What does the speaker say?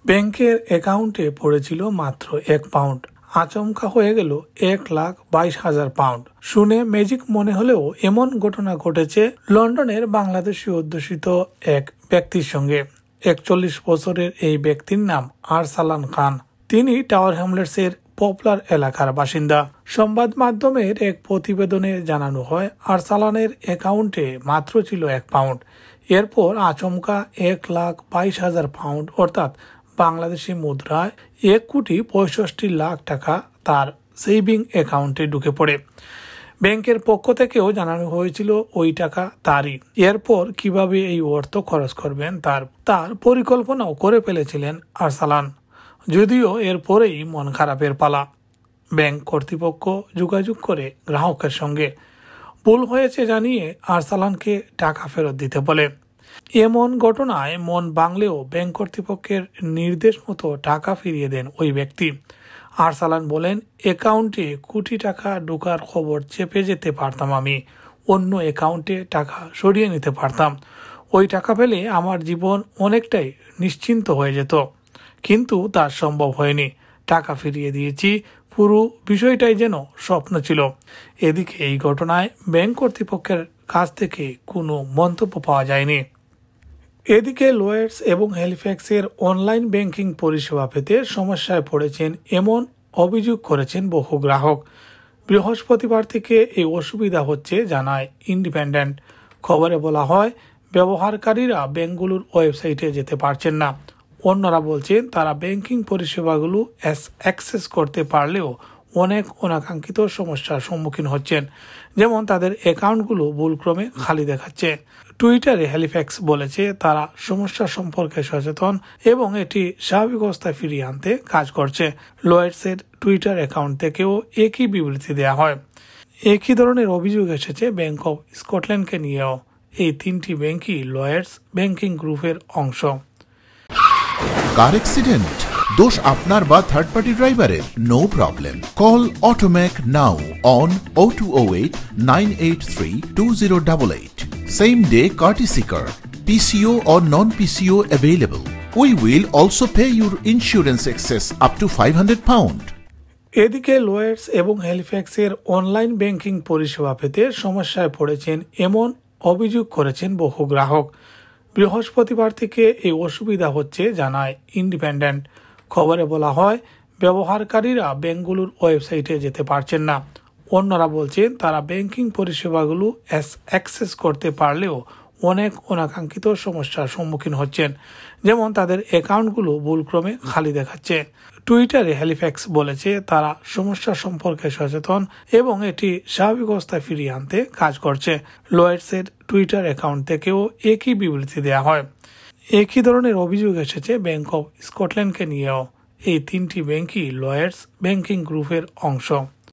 ব্যাংকের অ্যাকাউন্টে পড়েছিল মাত্র 1 পাউন্ড। আচমকা হয়ে গেল 1,22,000 পাউন্ড। শুনে ম্যাজিক মনে হলেও এমন ঘটনা ঘটেছে লন্ডনের বাংলাদেশি অধ্যুষিত এক ব্যক্তির সঙ্গে। 41 বছরের এই ব্যক্তির নাম আরসালান খান। তিনি টাওয়ার হ্যামলেটসের পপুলার এলাকার বাসিন্দা। সংবাদ মাধ্যমের এক প্রতিবেদনে জানানো হয়, আরসালানের অ্যাকাউন্টে মাত্র ছিল 1 পাউন্ড। এরপর আচমকা 1,22,000 পাউন্ড অর্থাৎ বাংলাদেশি মুদ্রায় 1,65,00,000 টাকা তার সেভিং অ্যাকাউন্টে ঢুকে পড়ে। ব্যাংকের পক্ষ থেকেও জানানো হয়েছিল ওই টাকা তারই। এরপর কিভাবে এই অর্থ খরচ করবেন তার পরিকল্পনাও করে ফেলেছিলেন আরসালান। যদিও এরপরেই মন খারাপের পালা। ব্যাংক কর্তৃপক্ষ যোগাযোগ করে গ্রাহকের সঙ্গে ভুল হয়েছে জানিয়ে আরসালানকে টাকা ফেরত দিতে বলে। এমন ঘটনায় মন ভাঙলেও ব্যাংক কর্তৃপক্ষের নির্দেশ মতো টাকা ফিরিয়ে দেন ওই ব্যক্তি। আরসালান বলেন, অ্যাকাউন্টে কোটি টাকা ঢোকার খবর চেপে যেতে পারতাম, আমি অন্য অ্যাকাউন্টে টাকা সরিয়ে নিতে পারতাম। ওই টাকা পেলে আমার জীবন অনেকটাই নিশ্চিন্ত হয়ে যেত, কিন্তু তা সম্ভব হয়নি। টাকা ফিরিয়ে দিয়েছি, পুরো বিষয়টাই যেন স্বপ্ন ছিল। এদিকে এই ঘটনায় ব্যাংক কর্তৃপক্ষের কাছ থেকে কোনো মন্তব্য পাওয়া যায়নি। এদিকে লয়েডস এবং হ্যালিফ্যাক্সের অনলাইন ব্যাংকিং পরিষেবা পেতে সমস্যায় পড়েছেন এমন অভিযোগ করেছেন বহু গ্রাহক। বৃহস্পতিবার থেকে এই অসুবিধা হচ্ছে জানায় ইন্ডিপেন্ডেন্ট। খবরে বলা হয়, ব্যবহারকারীরা ব্যাংকগুলোর ওয়েবসাইটে যেতে পারছেন না। অন্যরা বলছেন তারা ব্যাংকিং পরিষেবাগুলো অ্যাক্সেস করতে পারলেও অনেক অনাকাঙ্ক্ষিত সমস্যার সম্মুখীন হচ্ছেন, যেমন তাদের অ্যাকাউন্টগুলো ভুলক্রমে খালি দেখাচ্ছে। টুইটারে হ্যালিফ্যাক্স বলেছে তারা সমস্যা সম্পর্কে সচেতন এবং এটি স্বাভাবিক অবস্থায় ফিরিয়ে আনতে কাজ করছে। লয়েডসের টুইটার অ্যাকাউন্ট থেকেও একই বিবৃতি দেওয়া হয়। একই ধরনের অভিযোগ এসেছে ব্যাংক অফ স্কটল্যান্ডকে নিয়েও। এই 3টি ব্যাংকই লয়েডস ব্যাংকিং গ্রুপের অংশ। কার অ্যাক্সিডেন্ট দোষ আপনার বা থার্ড পার্টি ড্রাইভারের? No problem, call Automek now on 0208 983 2088. Same day courtesy car, PCO or non-PCO available. We will also pay your insurance excess up to £500. এদিকে লয়েডস এবং হ্যালিফ্যাক্সের অনলাইন ব্যাংকিং পরিষেবা পেতে সমস্যায় পড়েছেন এমন অভিযোগ করেছেন বহু গ্রাহক। বৃহস্পতিবার থেকে এই অসুবিধা হচ্ছে জানায় ইন্ডিপেন্ডেন্ট। খবরে বলা হয়, ব্যবহারকারীরা ব্যাংকগুলোর ওয়েবসাইটে যেতে পারছেন না। অন্যরা বলছেন তারা ব্যাংকিং পরিষেবাগুলো অ্যাক্সেস করতে পারলেও অনেক অনাকাঙ্ক্ষিত সমস্যার সম্মুখীন হচ্ছেন, যেমন তাদের অ্যাকাউন্টগুলো ভুলক্রমে খালি দেখাচ্ছে। টুইটারে হ্যালিফ্যাক্স বলেছে তারা সমস্যা সম্পর্কে সচেতন এবং এটি স্বাভাবিক অবস্থায় ফিরিয়ে আনতে কাজ করছে। লয়েডসের টুইটার অ্যাকাউন্ট থেকেও একই বিবৃতি দেওয়া হয়। একই ধরনের অভিযোগ এসেছে ব্যাংক অফ স্কটল্যান্ডকে নিয়েও। এই 3টি ব্যাংকই লয়েডস ব্যাংকিং গ্রুপের অংশ।